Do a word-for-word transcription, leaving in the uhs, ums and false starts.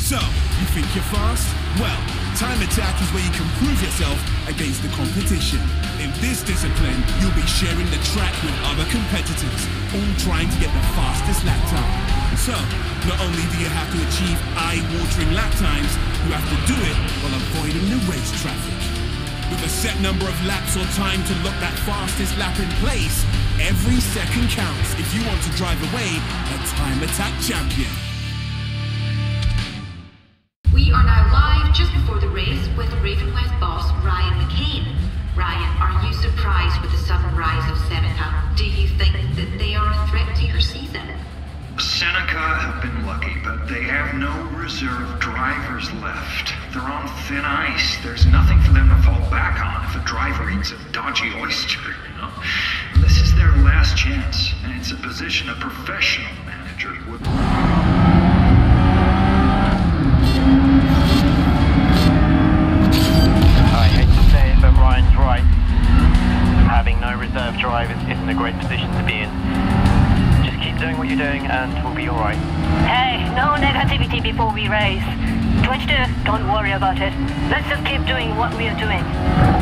So, you think you're fast? Well, time attack is where you can prove yourself against the competition. In this discipline, you'll be sharing the track with other competitors, all trying to get the fastest lap time. So, not only do you have to achieve eye-watering lap times, you have to do it while avoiding the race traffic. With a set number of laps or time to lock that fastest lap in place, every second counts if you want to drive away a time attack champion. We are now live just before the race with Ravenwest boss Ryan McCain. Ryan, are you surprised with the sudden rise of Seneca? Do you think that they are a threat to your season? Seneca have been lucky, but they have no reserve drivers left. They're on thin ice. There's nothing for them to fall back on if a driver eats a dodgy oyster, you know? This is their last chance, and it's a position a professional manager would... I hate to say it, but Ryan's right. Having no reserve drivers isn't a great position to be in. Just keep doing what you're doing and we'll be alright. Hey, no negativity before we race. twenty-two, don't worry about it. Let's just keep doing what we are doing.